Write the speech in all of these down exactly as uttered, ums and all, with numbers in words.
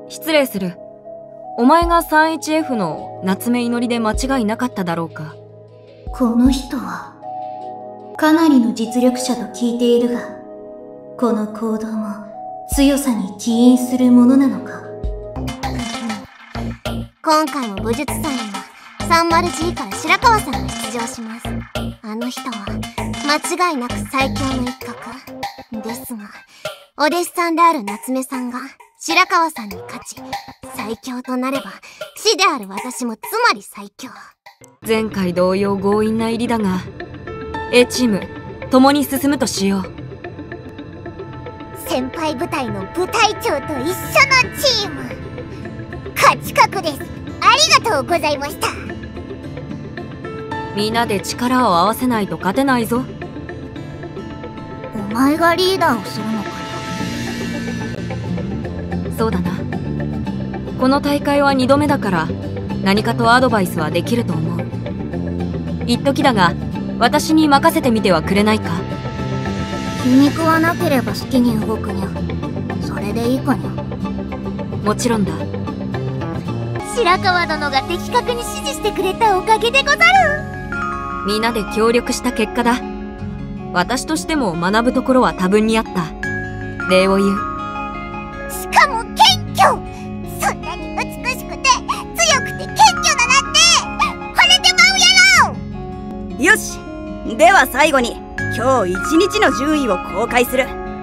失礼する。お前が スリーエイチエフ の夏目いのりで間違いなかっただろうか。 この人はかなりの実力者と聞いているが、この行動も強さに起因するものなのか。 今回も武術祭には スリージー から白川さんが出場します。あの人は間違いなく最強の一角ですが、お弟子さんである夏目さんが白川さんに勝ち最強となれば、師である私もつまり最強。 前回同様強引な入りだが、 A チーム共に進むとしよう。 先輩部隊の部隊長と一緒のチーム、勝ち確です。ありがとうございました。 みんなで力を合わせないと勝てないぞ。 お前がリーダーをするのかな。そうだな。この大会はにどめだから何かとアドバイスはできると思う。一時だが私に任せてみてはくれないか。 気に食わなければ好きに動くにゃ。それでいいかにゃ。 もちろんだ。 白川殿が的確に指示してくれたおかげでござる。 みんなで協力した結果だ。私としても学ぶところは多分にあった。礼を言う。 しかも謙虚。そんなに美しくて強くて謙虚だなんて惚れてまうやろ。 よし、では最後に今日一日の順位を公開する。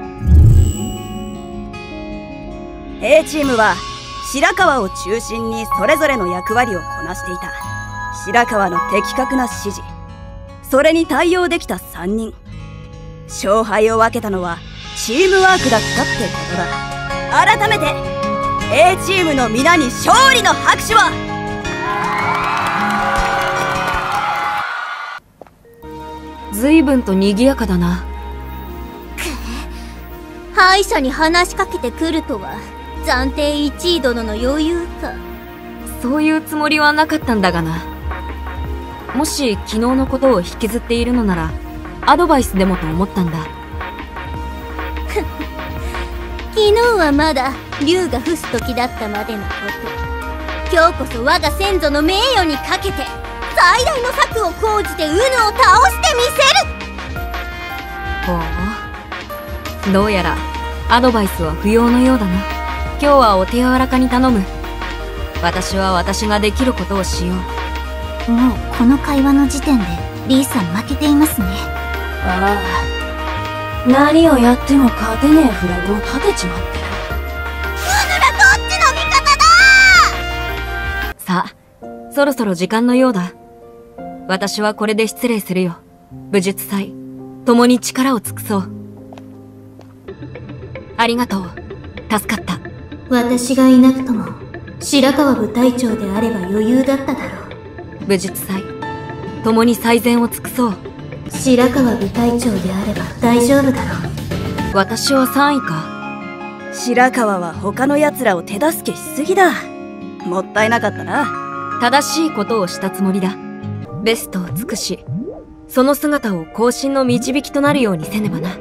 A チームは白川を中心にそれぞれの役割をこなしていた。白川の的確な指示、それに対応できたさんにん。勝敗を分けたのはチームワークだったってことだ。改めて A チームの皆に勝利の拍手を。 随分と賑やかだな。 敗者に話しかけてくるとは暫定いちい殿の余裕か。 そういうつもりはなかったんだがな。もし昨日のことを引きずっているのならアドバイスでもと思ったんだ。 昨日はまだ竜が伏す時だったまでのこと。今日こそ我が先祖の名誉にかけて最大の策を講じてウヌを倒してみせる。 ほう、どうやらアドバイスは不要のようだな。今日はお手柔らかに頼む。私は私ができることをしよう。もうこの会話の時点でリーさん負けていますね。 ああ、何をやっても勝てねえフラグを立てちまってる。 ウヌラどっちの味方だ。 さあ、そろそろ時間のようだ。私はこれで失礼するよ。武術祭共に力を尽くそう。ありがとう、助かった。 私がいなくとも白川部隊長であれば余裕だっただろう。武術祭共に最善を尽くそう。 白川部隊長であれば大丈夫だろう。 私はさんいか。 白川は他の奴らを手助けしすぎだ。もったいなかったな。 正しいことをしたつもりだ。ベストを尽くし、その姿を後進の導きとなるようにせねばな。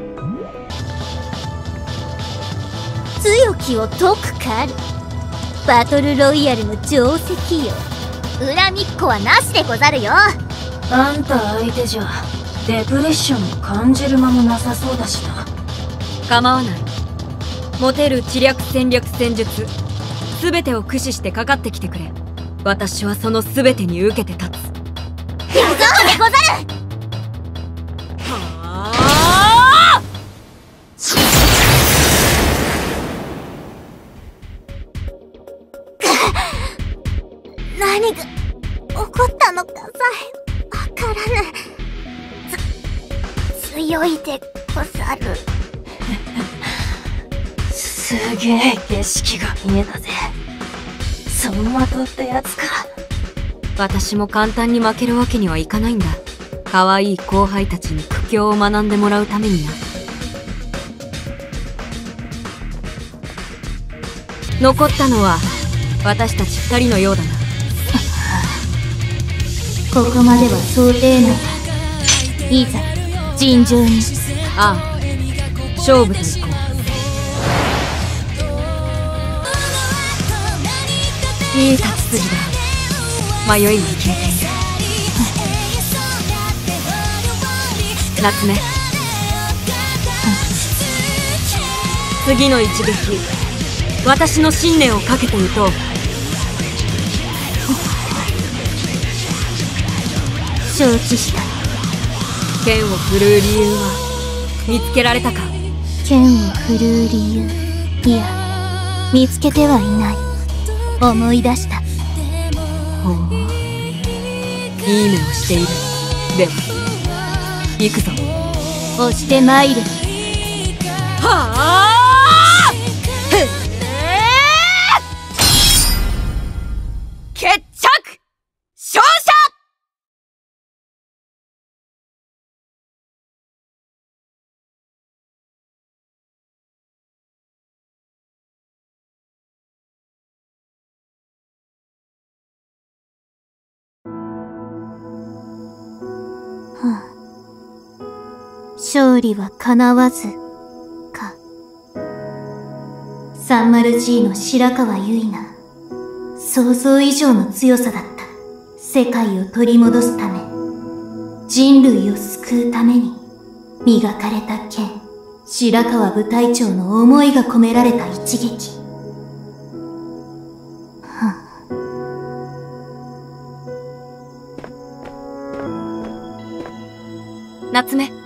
強きを解く狩る。バトルロイヤルの定石よ。恨みっこはなしでござるよ。 あんた相手じゃデプレッションを感じる間もなさそうだしな。 構わない。持てる知略戦略戦術全てを駆使してかかってきてくれ。私はその全てに受けて立つ。 やぞうでござる。 はあ何が起こったのかさえわからぬ。つ強いでござる。 すげえ景色が見えたぜ。走馬灯ってやつか。 私も簡単に負けるわけにはいかないんだ。可愛い後輩たちに苦境を学んでもらうためにな。残ったのは私たち二人のようだな。 ここまでは想定内だ。いざ尋常に。 ああ、勝負といこう。 いい立ち筋だ。迷いが消えている。夏目、次の一撃、私の信念をかけて打とう。 承知した。 剣を振るう理由は見つけられたか？ 剣を振るう理由、いや、見つけてはいない。思い出した。 ほう、いい目をしている。では行くぞ。 押して参る。 はあ、決着勝者。 勝利は叶わず、か。さんじゅうジー の白川結菜。想像以上の強さだった。世界を取り戻すため、人類を救うために、磨かれた剣、白川部隊長の思いが込められた一撃。 夏目、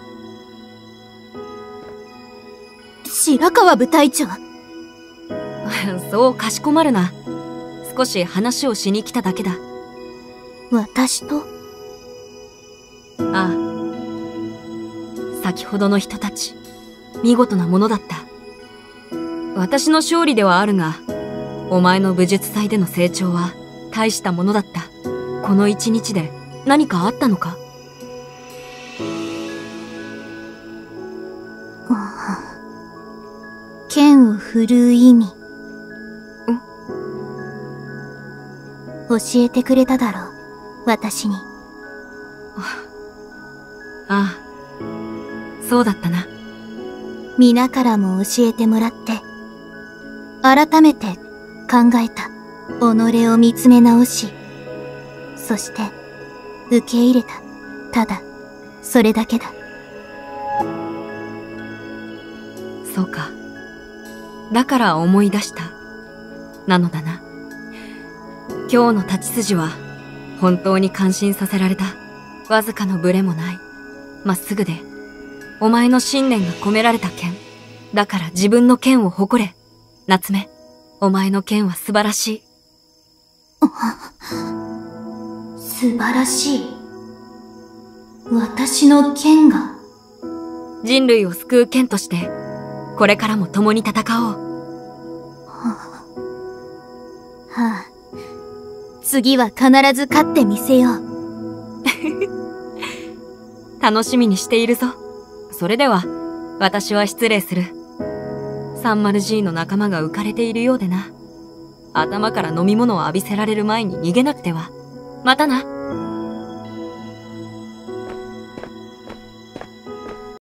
白川部隊長。 そうかしこまるな。少し話をしに来ただけだ。 私と？ ああ、先ほどの人たち、見事なものだった。私の勝利ではあるが、お前の武術祭での成長は大したものだった。この一日で何かあったのか？ 剣を振るう意味。ん？教えてくれただろう、私に。 ああ、そうだったな。 皆からも教えてもらって、改めて考えた。己を見つめ直し、そして、受け入れた。ただ、それだけだ。 そうか。だから思い出した。なのだな。今日の立ち筋は、本当に感心させられた。わずかのブレもない。まっすぐで、お前の信念が込められた剣。だから自分の剣を誇れ。夏目、お前の剣は素晴らしい。 素晴らしい。私の剣が。 人類を救う剣として、これからも共に戦おう。 はあ、はあ、次は必ず勝ってみせよう。 楽しみにしているぞ。それでは、私は失礼する。さんじゅうジー の仲間が浮かれているようでな。頭から飲み物を浴びせられる前に逃げなくては。またな。